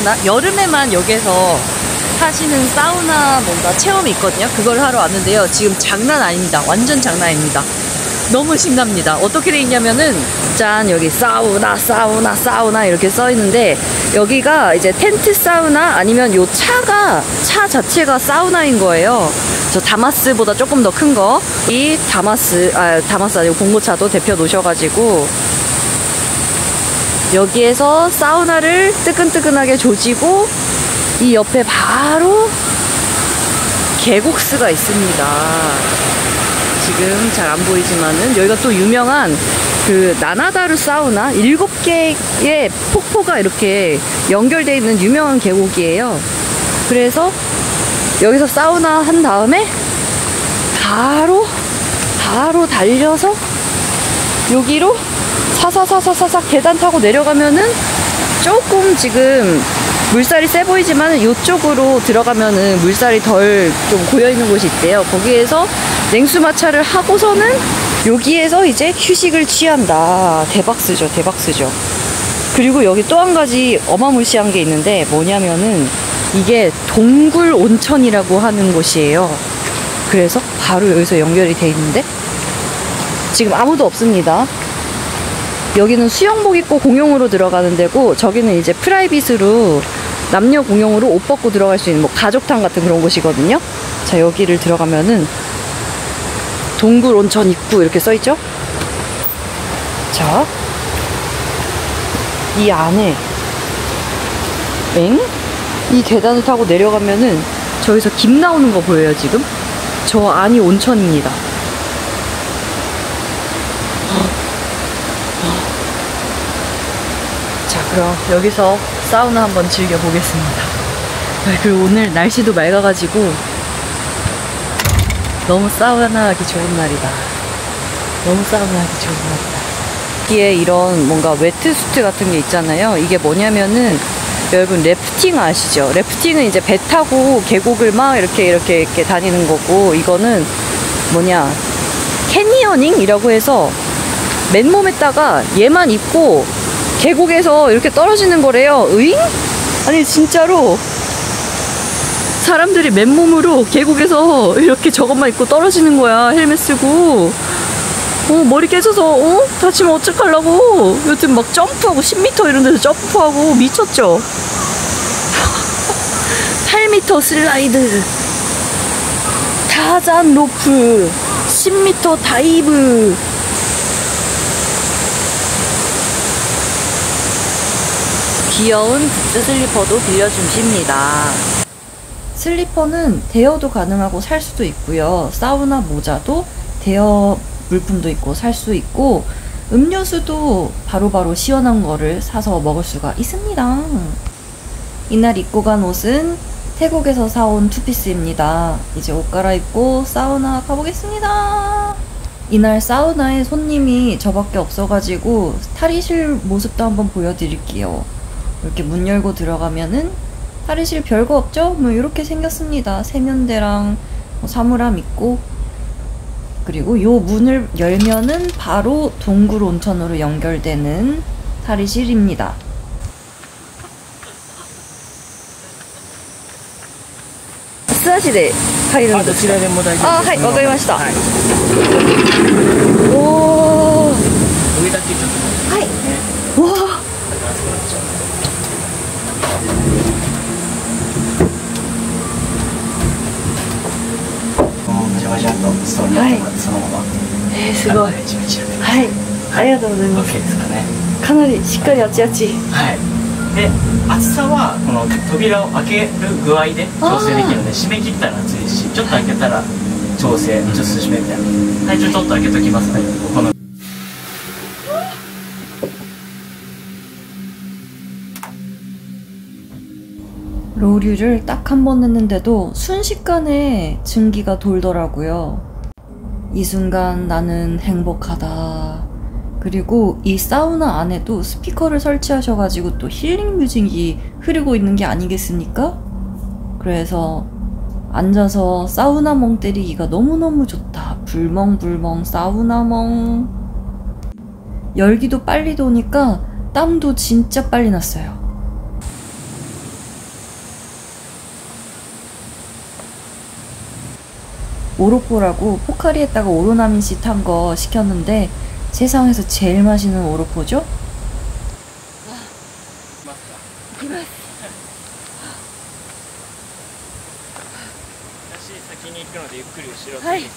사우나, 여름에만 여기에서 하시는 사우나 뭔가 체험이 있거든요. 그걸 하러 왔는데요. 지금 장난 아닙니다. 완전 장난 아닙니다. 너무 신납니다. 어떻게 돼 있냐면은 짠, 여기 사우나 사우나 사우나 이렇게 써 있는데, 여기가 이제 텐트 사우나 아니면 요 차 자체가 사우나인 거예요. 저 다마스보다 조금 더 큰 거, 이 다마스 아니고 봉고차도 대표 놓으셔가지고 여기에서 사우나를 뜨끈뜨끈하게 조지고, 이 옆에 바로 계곡스가 있습니다. 지금 잘 안 보이지만은 여기가 또 유명한 그 나나다루 사우나, 7개의 폭포가 이렇게 연결되어 있는 유명한 계곡이에요. 그래서 여기서 사우나 한 다음에 바로 달려서 여기로 사사사사사삭 계단 타고 내려가면은, 조금 지금 물살이 세 보이지만 이쪽으로 들어가면은 물살이 덜 좀 고여있는 곳이 있대요. 거기에서 냉수마차를 하고서는 여기에서 이제 휴식을 취한다. 대박스죠, 대박스죠. 그리고 여기 또 한 가지 어마무시한 게 있는데, 뭐냐면은 이게 동굴 온천이라고 하는 곳이에요. 그래서 바로 여기서 연결이 돼 있는데 지금 아무도 없습니다. 여기는 수영복 입고 공용으로 들어가는 데고, 저기는 이제 프라이빗으로 남녀 공용으로 옷 벗고 들어갈 수 있는 뭐 가족탕 같은 그런 곳이거든요. 자, 여기를 들어가면은 동굴 온천 입구 이렇게 써있죠. 자, 이 안에 이 계단을 타고 내려가면은 저기서 김 나오는 거 보여요. 지금 저 안이 온천입니다. 자, 그럼 여기서 사우나 한번 즐겨보겠습니다. 그리고 오늘 날씨도 맑아가지고 너무 사우나하기 좋은 날이다. 너무 사우나하기 좋은 날이다. 여기에 이런 뭔가 웨트수트 같은 게 있잖아요. 이게 뭐냐면은, 여러분 래프팅 아시죠? 래프팅은 이제 배 타고 계곡을 막 이렇게 다니는 거고, 이거는 뭐냐, 캐니어닝이라고 해서 맨몸에다가 얘만 입고 계곡에서 이렇게 떨어지는 거래요. 으잉? 아니 진짜로 사람들이 맨몸으로 계곡에서 이렇게 저것만 입고 떨어지는 거야. 헬멧 쓰고. 머리 깨져서 다치면 어떡하려고. 요즘 막 점프하고 10m 이런 데서 점프하고 미쳤죠? 8m 슬라이드, 타잔 로프, 10m 다이브. 귀여운 부츠 슬리퍼도 빌려주십니다. 슬리퍼는 대여도 가능하고 살 수도 있고요. 사우나 모자도 대여 물품도 있고 살 수 있고, 음료수도 바로바로 시원한 거를 사서 먹을 수가 있습니다. 이날 입고 간 옷은 태국에서 사온 투피스입니다. 이제 옷 갈아입고 사우나 가보겠습니다. 이날 사우나에 손님이 저밖에 없어가지고 탈의실 모습도 한번 보여드릴게요. 이렇게 문 열고 들어가면은 탈의실 별거 없죠? 뭐 이렇게 생겼습니다. 세면대랑 사물함 있고, 그리고 요 문을 열면은 바로 동굴 온천으로 연결되는 탈의실입니다. 스와시대入るんですか? どちらでも大丈夫です。 あ、はい、わかりました。 はい、 おー、 上だけちょっと、 はい、 ね、 わー、 ジャバジャッとストーリーやってもらって、そのまま、 すごい。 チラチラで、 はい、ありがとうございます。 OK ですかね。 かなりしっかりあちあち。 はい。で、厚さはこの扉を開ける具合で調整できるので、閉め切ったら熱いし、ちょっと開けたら調整、ちょっと閉めみたいな。はい、ちょっと開けときますね。この 로류를 딱 한 번 했는데도 순식간에 증기가 돌더라고요. 이 순간 나는 행복하다. 그리고 이 사우나 안에도 스피커를 설치하셔가지고 또 힐링 뮤직이 흐르고 있는 게 아니겠습니까? 그래서 앉아서 사우나 멍 때리기가 너무너무 좋다. 불멍불멍 사우나 멍. 열기도 빨리 도니까 땀도 진짜 빨리 났어요. 오로포라고 포카리에다가 오로나민씨 탄 거 시켰는데 세상에서 제일 맛있는 오로포죠? 私先に行くのでゆっくり後ろついてきて、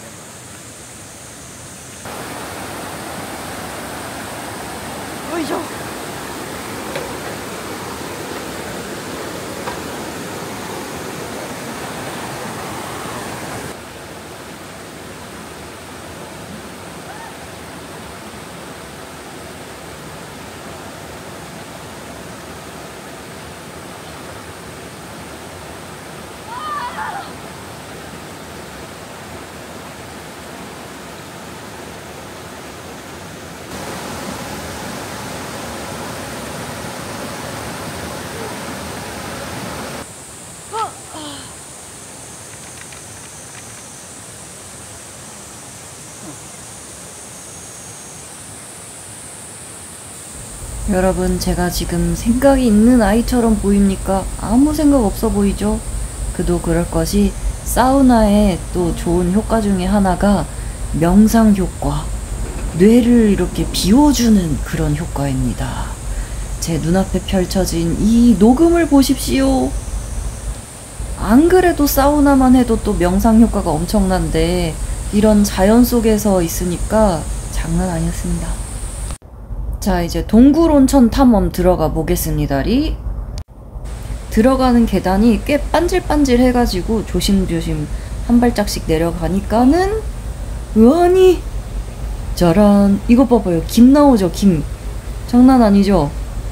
よいしょ。여러분, 제가 지금 생각이 있는 아이처럼 보입니까? 아무 생각 없어 보이죠? 그도 그럴 것이 사우나의 또 좋은 효과 중에 하나가 명상 효과, 뇌를 이렇게 비워주는 그런 효과입니다. 제 눈앞에 펼쳐진 이 녹음을 보십시오. 안 그래도 사우나만 해도 또 명상 효과가 엄청난데 이런 자연 속에서 있으니까 장난 아니었습니다. 자, 이제 동굴온천 탐험 들어가 보겠습니다리. 들어가는 계단이 꽤 반질반질 해가지고 조심조심 한 발짝씩 내려가니까는 으아니 짜란, 이거 봐봐요. 김 나오죠, 김. 장난 아니죠?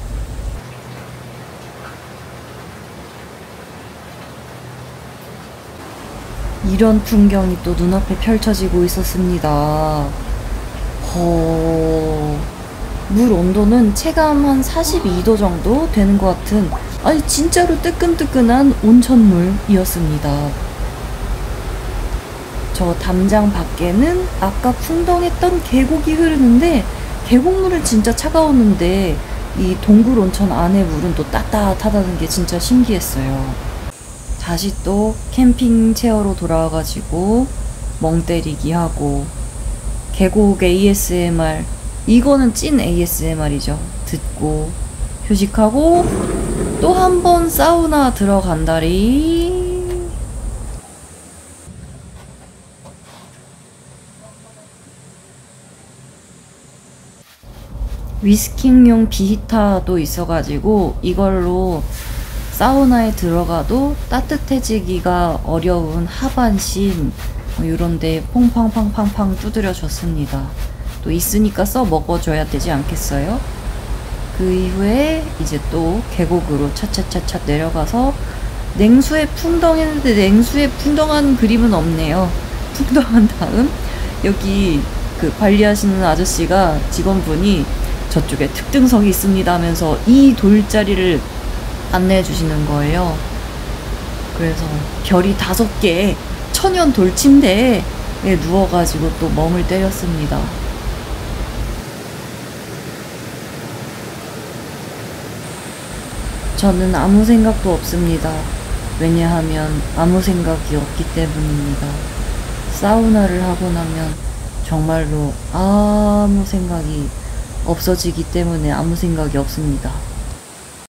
이런 풍경이 또 눈앞에 펼쳐지고 있었습니다. 물 온도는 체감 한 42도 정도 되는 것 같은, 아니 진짜로 뜨끈뜨끈한 온천물이었습니다. 저 담장 밖에는 아까 풍덩했던 계곡이 흐르는데 계곡물은 진짜 차가웠는데 이 동굴 온천 안의 물은 또 따뜻하다는 게 진짜 신기했어요. 다시 또 캠핑 체어로 돌아와가지고 멍 때리기 하고 계곡 ASMR, 이거는 찐 ASMR이죠. 듣고 휴식하고 또 한 번 사우나 들어간다리. 위스킹용 비히타도 있어가지고 이걸로 사우나에 들어가도 따뜻해지기가 어려운 하반신 이런데 퐁팡팡팡팡 두드려 줬습니다. 또 있으니까 써 먹어줘야 되지 않겠어요? 그 이후에 이제 또 계곡으로 차차차차 내려가서 냉수에 풍덩했는데 냉수에 풍덩한 그림은 없네요. 풍덩한 다음 여기 그 관리하시는 아저씨가, 직원분이 저쪽에 특등석이 있습니다 하면서 이 돌자리를 안내해 주시는 거예요. 그래서 별이 5개 천연 돌침대에 누워가지고 또 멍을 때렸습니다. 저는 아무 생각도 없습니다. 왜냐하면 아무 생각이 없기 때문입니다. 사우나를 하고 나면 정말로 아무 생각이 없어지기 때문에 아무 생각이 없습니다.